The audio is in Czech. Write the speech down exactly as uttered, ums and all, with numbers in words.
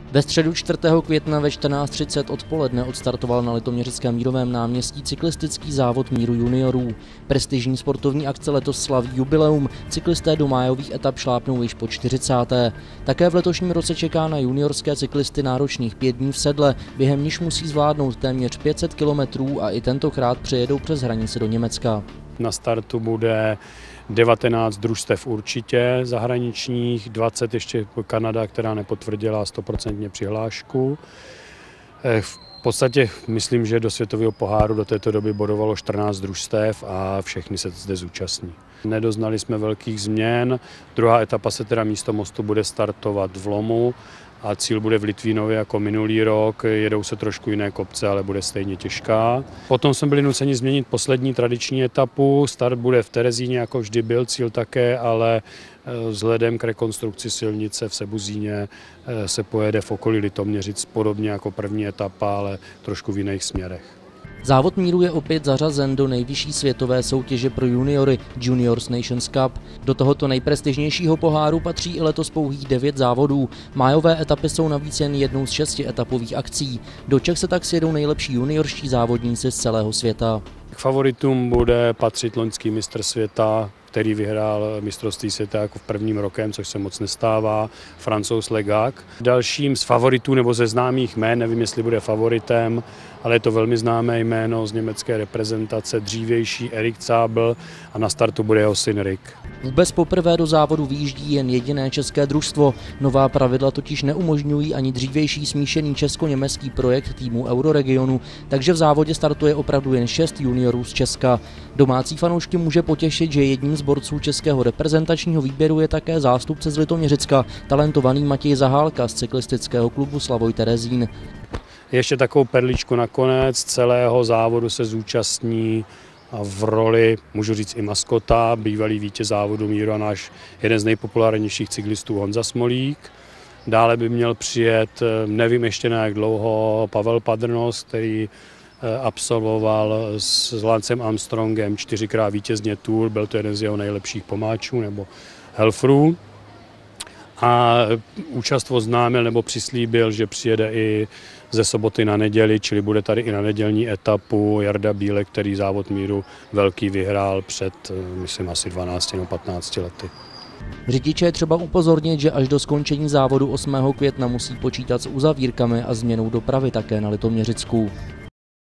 Ve středu čtvrtého května ve čtrnáct třicet odpoledne odstartoval na Litoměřickém Mírovém náměstí cyklistický závod míru juniorů. Prestižní sportovní akce letos slaví jubileum, cyklisté do májových etap šlápnou již po čtyřicáté Také v letošním roce čeká na juniorské cyklisty náročných pět dní v sedle, během níž musí zvládnout téměř pět set kilometrů a i tentokrát přejedou přes hranice do Německa. Na startu bude devatenáct družstev určitě zahraničních, dvacet ještě Kanada, která nepotvrdila stoprocentně přihlášku. V podstatě myslím, že do světového poháru do této doby bodovalo čtrnáct družstev a všechny se zde zúčastní. Nedoznali jsme velkých změn, druhá etapa se teda místo mostu bude startovat v Lomu a cíl bude v Litvínově jako minulý rok, jedou se trošku jiné kopce, ale bude stejně těžká. Potom jsme byli nuceni změnit poslední tradiční etapu, start bude v Terezíně, jako vždy byl cíl také, ale vzhledem k rekonstrukci silnice v Sebuzíně se pojede v okolí Litoměřic podobně jako první etapa, ale trošku v jiných směrech. Závod míru je opět zařazen do nejvyšší světové soutěže pro juniory Juniors Nations Cup. Do tohoto nejprestižnějšího poháru patří i letos pouhých devět závodů. Májové etapy jsou navíc jen jednou z šesti etapových akcí. Do Čech se tak sjedou nejlepší juniorští závodníci z celého světa. K favoritům bude patřit loňský mistr světa, který vyhrál mistrovství světa jako v prvním rokem, což se moc nestává, Francouz Legac. Dalším z favoritů nebo ze známých jmén, nevím, jestli bude favoritem, ale je to velmi známé jméno z německé reprezentace, dřívější Erik Zabel, a na startu bude jeho syn Rick. Vůbec poprvé do závodu vyjíždí jen jediné české družstvo. Nová pravidla totiž neumožňují ani dřívější smíšený česko-německý projekt týmu Euroregionu, takže v závodě startuje opravdu jen šest juniorů z Česka. Domácí fanoušky může potěšit, že jedním z borců českého reprezentačního výběru je také zástupce z Litoměřicka, talentovaný Matěj Zahálka z cyklistického klubu Slavoj Terezín. Ještě takovou perličku nakonec celého závodu se zúčastní v roli, můžu říct, i maskota, bývalý vítěz závodu míru a náš jeden z nejpopulárnějších cyklistů Honza Smolík. Dále by měl přijet, nevím ještě na jak dlouho, Pavel Padrnos, který absolvoval s Lancem Armstrongem čtyřikrát vítězně Tour, byl to jeden z jeho nejlepších pomáčů nebo helfrů. A účast oznámil nebo přislíbil, že přijede i ze soboty na neděli, čili bude tady i na nedělní etapu Jarda Bílek, který závod míru velký vyhrál před, myslím, asi dvanácti nebo patnácti lety. Řidiče je třeba upozornit, že až do skončení závodu osmého května musí počítat s uzavírkami a změnou dopravy také na Litoměřicku.